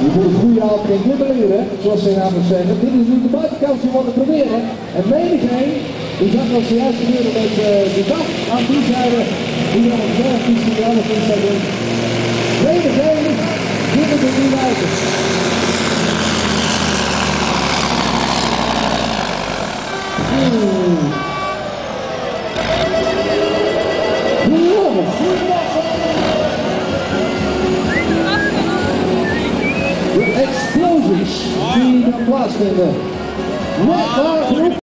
Je moet een goede avond in glippen leren, zoals ze namelijk zeggen. Dit is nu de buitenkant, je wordt het proberen. En menigeen, die zag wat zojuist gebeuren met de dag aan die zijde, die dan het berg is, die alles in zou doen. Menigeen, dit is het niet uit. De explosies die dan plaatsvinden.